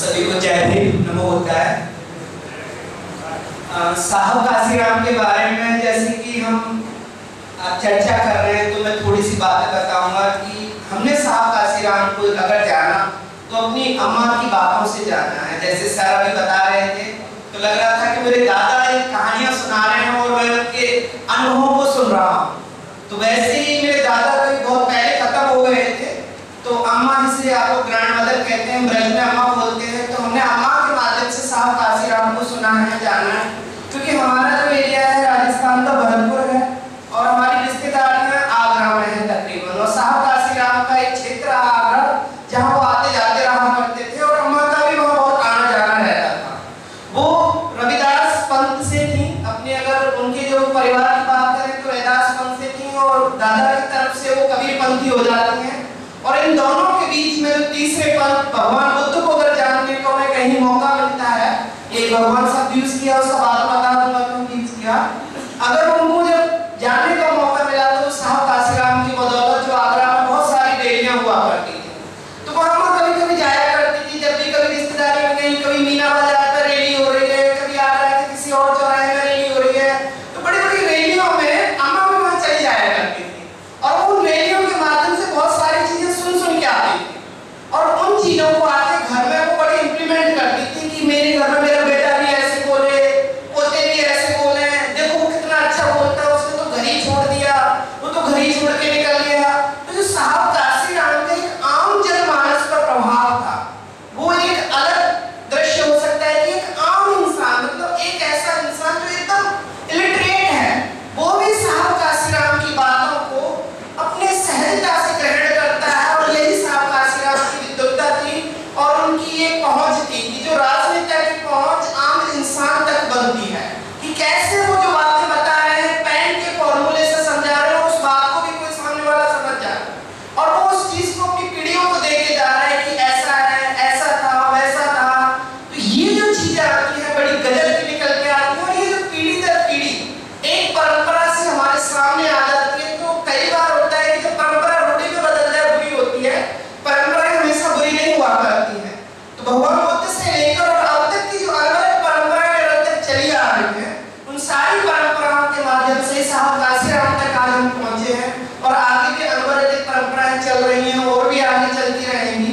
सभी को जय भीम, नमो बुद्धाय। साहब काशीराम के बारे में जैसे कि हम चर्चा कर रहे हैं तो मैं थोड़ी सी बातें बताऊंगा कि हमने साहब काशीराम को अगर जाना तो अपनी अम्मा की बातों से जाना है। जैसे सर अभी बता रहे थे तो लग रहा था कि मेरे दादा एक कहानियां सुना रहे हैं और मैं उनके अनुभवों को सुन रहा हूँ। तो वैसे ही मेरे दादा कभी बहुत पहले खत्म हो गए थे, तो अम्मा जिसे आप लोग ग्रैंड मदर कहते हैं, ब्रज में अम्मा बोलते हैं, तो हमने अम्मा के माध्यम से साहब काशीराम को सुना है, जाना है। क्योंकि हमारा जो एरिया है राजस्थान का भरतपुर है और हमारी रिश्तेदारियां आगरा में है तकरीबन, और साहब काशीराम का एक क्षेत्र आगरा जहाँ वो आते जाते रहा करते थे और अम्मा का भी वहाँ बहुत आना जाना रहता था। वो रविदास पंथ से थी, अपने अगर उनके जो परिवार की बात करें तो रविदास पंथ से थी और दादा की तरफ से वो कबीर पंथी हो जाती हैं। और इन दोनों के बीच में जो तीसरे पंथ भगवान बुद्ध को अगर जानने को हमें कहीं मौका मिलता है, एक भगवान शब्द यूज किया, उसका बात बता दूंगा क्यों यूज किया। अगर उनको जब जानने का मौका मिला तो साहब काशीराम की बदौलत जो आगरा में बहुत सारी रैलियां हुआ करती थी, तो वहां पर कभी कभी जाया करती थी। जब भी कभी रिश्तेदारी में गई, कभी मीना बाजार पर रैली हो रही है, कभी आगरा के किसी और चौराहे में रैली हो रही है, तो बड़ी बड़ी रैलियों में अम्मा भी वहां चली जाया करती थी और उन रैलियों के माध्यम से बहुत सारी चीजें सुन के आती थी और उन चीजों को आके घर में वो बड़ी इंप्लीमेंट करती थी कि मेरे घर में मेरा बेटा भी ऐसे बोले, पोते भी ऐसे बोले, देखो वो कितना अच्छा बोलता है, उसने तो घर ही छोड़ दिया, वो तो घर ही छोड़ के निकल गया। तो जो साहब काशीराम का एक आम जनमानस पर प्रभाव था, वो एक अलग दृश्य हो सकता है कि एक आम इंसान, मतलब एक ऐसा इंसान जो एकदम इलिटरेट है, वो भी साहब काशीराम की बातों को अपने सहजता से ग्रहण करता है। और यही साहब काशीराम की विद्वत्ता थी और उनकी एक पहुंच थी कि जो राजनीति की पहुंच आम इंसान तक बनती है, कि कैसे वो जो बातें बता रहे हैं पेन के फॉर्मूले से समझा रहे हैं, उस बात को भी कोई सामने वाला समझ जाए और वो उस चीज को अपनी पीढ़ियों को देके जा रहे हैं कि ऐसा है, ऐसा था, वैसा था। तो ये जो चीजें आती है बड़ी गजब की निकल के आती है और ये जो पीढ़ी दर पीढ़ी एक परंपरा से हमारे सामने आ जाती है। तो कई बार होता है कि जब परंपरा रूढ़ी में बदल जाए बुरी होती है, परंपराएं हमेशा बुरी नहीं हुआ करती हैं। तो भगवान बुद्ध से लेकर और अब तक की जो अलग परंपराएं अब तक चली आ रही हैं, उन सारी परंपराओं के माध्यम से साहब काशीराम तक आज हम पहुंचे हैं और आगे भी अनवरत परंपराएं चल रही हैं और भी आगे चलती रहेंगी।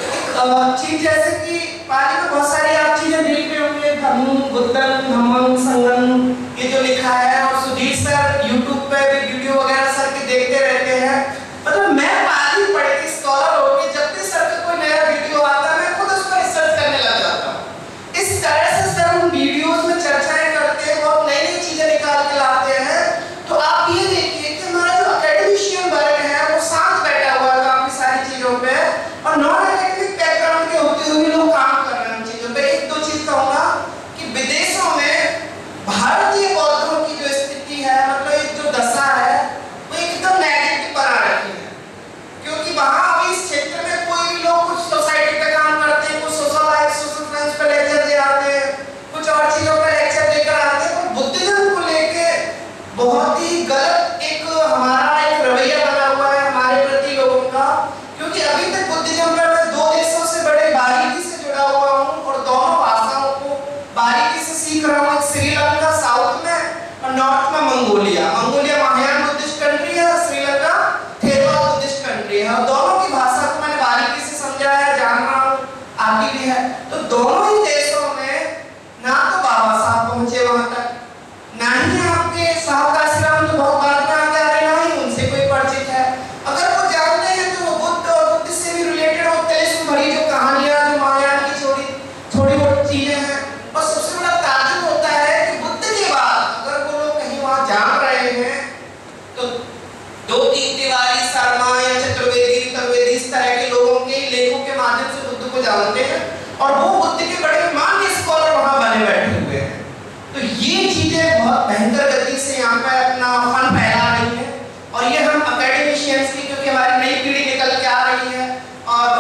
एक चीज जैसे कि पाली में बहुत सारी आप चीजें देख रहे होंगे, धम्म, बुद्धन, धम्मं, संगम, ये जो लिखा है, और सुधीर सर यूट्यूब पे भी वीडियो वगैरह सर के देखते रहते हैं। मतलब मैं पाली पढ़ के स्कॉलर हो के जब भी सर का कोई नया वीडियो आता है मैं खुद उस पर रिसर्च करने लग जाता हूँ। इस तरह से सर उन वीडियोस में चर्चाएं करते हैं और नई नई चीजें निकाल के लाते हैं। तो आप ये देखिए कि हमारा जो एकेडमिशियन वर्ग है वो साथ बैठा हुआ है काफी सारी चीजों पे और नॉन एकेडमिक बैकग्राउंड के होते हुए लोग काम कर रहे हैं उन चीजों पे। एक दो चीज कहूंगा कि विदेशों में भारतीय बौद्धों की जो स्थिति है, मतलब एक जो दशा है, वो एकदम नेगेटिव बना रखी है। क्योंकि वहां अभी इस क्षेत्र में कोई भी लोग कुछ सोसाइटी पे काम करते हैं, कुछ सोशल लाइफ, सोशल साइंस पे लेक्चर दे आते हैं, कुछ और चीजों पे लेक्चर देकर आते हैं, पर बुद्धिज्म को लेके बहुत ही गलत एक हमारा एक रवैया बना हुआ है हमारे प्रति लोगों का। क्योंकि अभी तक बुद्धिज्म में मैं दो देशों से बड़े बारीकी से जुड़ा हुआ हूँ और दोनों भाषाओं को बारीकी से सीख रहा हूँ। श्रीलंका साउथ में और नॉर्थ में मंगोलिया महायान बुद्धिस्ट कंट्री है, श्रीलंका थेरवाद बुद्धिस्ट कंट्री है, और दोनों की भाषा को मैंने बारीकी से समझा है, जान रहा हूँ, आती भी है। तो दोनों ही देशों में ना तो बाबा साहब पहुंचे वहां तक, ना ही आपके साहब काशीराम तो बहुत बाद में आ रहे, ना ही उनसे कोई परिचित है। अगर वो जानते हैं तो वो बुद्ध और बुद्ध से भी रिलेटेड वो तिलिस्म भरी जो कहानियां, जो महायान की छोटी मोटी चीजें हैं। और सबसे बड़ा ताज्जुब होता है कि बुद्ध के बाद अगर वो लोग कहीं वहां जान रहे हैं तो दो तीन तिवारी, शर्मा या चतुर्वेदी इस तरह के लोगों के लेखों के माध्यम से बुद्ध को जानते हैं और वो बुद्ध के बड़े मान्य स्कॉलर वहां बने बैठे हुए हैं। तो ये चीजें बहुत भयंकर गति से यहाँ पे अपना फन फैला रही है और ये हम अकेडमिशियंस की, क्योंकि हमारी नई पीढ़ी निकल के आ रही है और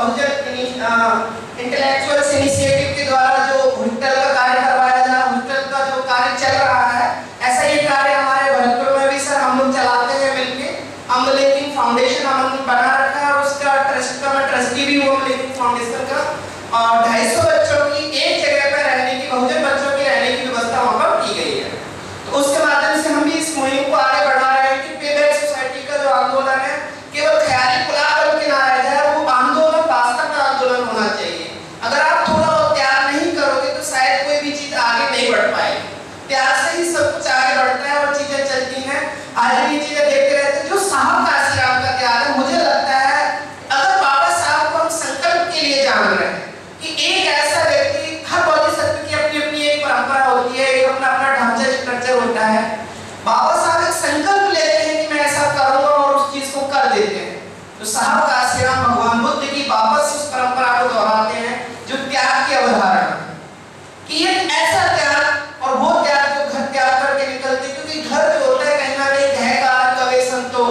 बहुजन इंटेलेक्चुअल्स इनिशिएटिव के द्वारा जो हॉस्टल का कार्य करवाया जा रहा है, हॉस्टल का जो कार्य चल रहा है, ऐसा ये कार्य हमारे भरतपुर में भी सर हम लोग चलाते हैं मिलके। अमलेकिंग फाउंडेशन हमने बना रखा है और उसका ट्रस्ट का मैं ट्रस्टी भी हूँ अमलेकिंग फाउंडेशन का, और 250 बच्चों बढ़ाएगी। प्यार से ही सब कुछ आगे बढ़ता है और चीजें चलती हैं। आज भी चीजें देखते रहते हैं। जो साहब काशी राम का त्याग है, मुझे लगता है अगर बाबा साहब को हम संकल्प के लिए जान रहे हैं कि एक ऐसा व्यक्ति, हर बोधिसत्व की अपनी अपनी एक परंपरा होती है, एक अपना अपना ढांचा स्ट्रक्चर होता है। बाबा साहब एक संकल्प लेते हैं कि मैं ऐसा करूंगा और उस चीज को कर देते हैं। तो साहब काशी राम भगवान बुद्ध की वापस उस परंपरा को दोहराते हैं जो त्याग की अवधारणा कि एक ऐसा त्याग, और वो त्याग जो घर त्याग करके निकलते, क्योंकि घर जो होता है कहीं ना कहीं घहकार कवे संतो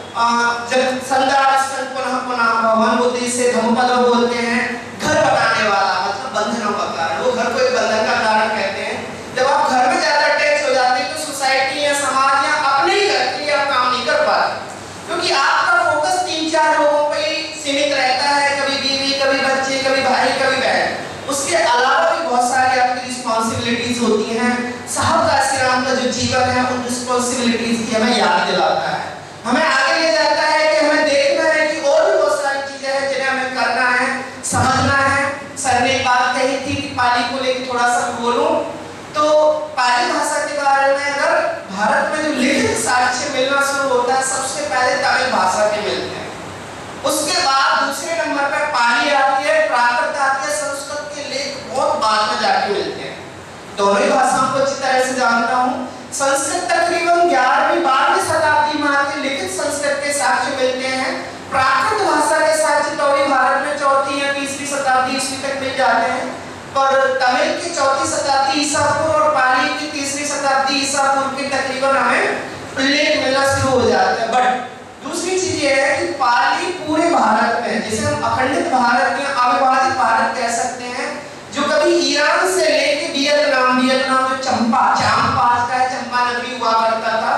जब संदार पुनः पुनः भगवान बुद्ध से धम्मपद बोलते हैं घर बनाने वाला, मतलब बंधनों का कारण। वो घर को एक बंधन का कारण कहते हैं। जब आप घर में ज्यादा अटैच हो जाते हैं तो सोसाइटी या समाज या अपने ही घर के लिए आप काम नहीं कर पाते, क्योंकि आपका फोकस 3-4 लोगों पे ही सीमित रहता है। कभी बीवी, कभी बच्चे, कभी भाई, कभी बहन। उसके अलावा भी बहुत सारी आपकी रिस्पॉन्सिबिलिटीज होती हैं। साहब काशी राम का जो जीवन है उन रिस्पॉन्सिबिलिटीज की हमें याद दिलाता है, हमें आगे ले जाता है कि हमें देखना है कि और भी बहुत सारी चीजें हैं जिन्हें हमें करना है, समझना है। सर ने एक बात कही थी कि पाली को लेकर थोड़ा सा बोलूं तो पाली भाषा के बारे में, अगर भारत में जो लिखित साक्ष्य मिलना शुरू होता है सबसे पहले तमिल भाषा के मिलते हैं, उसके बाद दूसरे नंबर पर पाली आती है, प्राकृत आती है, संस्कृत के लेख बहुत बाद में जाके मिलते हैं। दोनों ही भाषाओं को अच्छी तरह से जानता हूँ। संस्कृत तकरीबन 11वीं-12वीं शताब्दी में आके लिखित संस्कृत के साक्ष्य मिलते हैं। प्राकृत भाषा के साक्ष्य तो भी भारत में 4वीं या 3वीं शताब्दी ईस्वी तक मिल जाते हैं, पर तमिल की 4वीं शताब्दी ईसा पूर्व और पाली की 3वीं शताब्दी ईसा पूर्व के तकरीबन हमें लेख मिलना शुरू हो जाते हैं। बट दूसरी चीज ये है कि पाली पूरे भारत में, जिसे हम अखंडित भारत या अविभाजित भारत कह सकते हैं, जो कभी ईरान से लेके वियतनाम जो चंपा आज का चंपा नगरी हुआ करता था,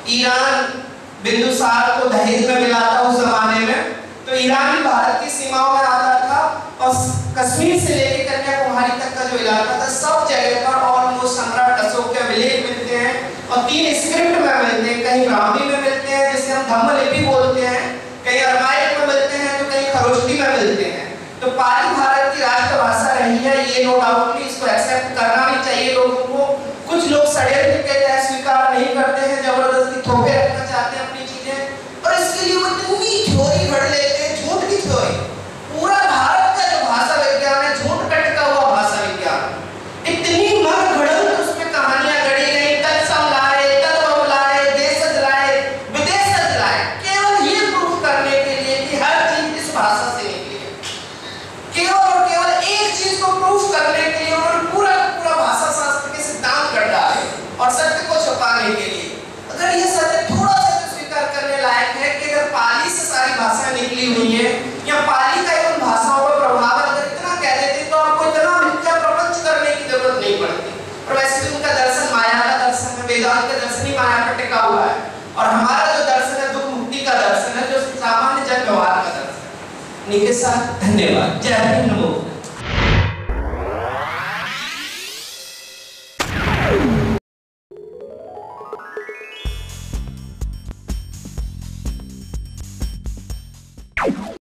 ईरान बिंदुसार को दहेज में मिला था उस जमाने में, तो ईरान भी भारत की सीमाओं में आता था। और कश्मीर से लेके कन्याकुमारी तक का जो इलाका था, सब जगह पर ऑलमोस्ट सम्राट अशोक के अभिलेख मिलते हैं और 3 स्क्रिप्ट में मिलते हैं। कहीं ब्राह्मी में मिलते हैं जिसे हम धम्मलिपि बोलते हैं, कहीं अरमाइक में मिलते हैं, तो कहीं खरोष्ठी में मिलते हैं। तो पाली भारत की राष्ट्रभाषा रही है, ये नो डाउटली इसको एक्सेप्ट करना भी चाहिए लोगों को। कुछ लोग षड्यंत्र के तहत स्वीकार नहीं करते हैं, जबरदस्ती थोपे रखना चाहते हैं अपनी चीजें, और इसके लिए वो इतनी थ्योरी घड़ लेते हैं, झूठ की थ्योरी। पूरा भारत का जो भाषा विज्ञान है झूठ कटका हुआ भाषा विज्ञान, इतनी मन घड़त उसमें कहानियां गढ़ी गई, तत्सम लाए, तत्व लाए, देशज लाए, विदेशज लाए, केवल ये प्रूफ करने के लिए कि हर चीज इस भाषा से निकली है। केवल और केवल एक चीज को प्रूफ करने के लिए उन्होंने पूरा भाषा शास्त्र के सिद्धांत गढ़ डाले और सत्य को छुपाने के लिए। अगर ये सत्य थोड़ा सा स्वीकार करने लायक है कि अगर पाली से सारी भाषाएं निकली हुई है या पाली का उन भाषाओं पर प्रभाव अगर इतना कह देते तो आपको इतना मिथ्या प्रपंच करने की जरूरत नहीं पड़ती। और वैसे भी उनका दर्शन माया का दर्शन है, वेदांत का दर्शन ही माया पर टिका हुआ है, और हमारा जो दर्शन है दुख मुक्ति का दर्शन है, जो सामान्य जन व्यवहार का दर्शन है। निके साथ धन्यवाद। जय हिंद, नमो।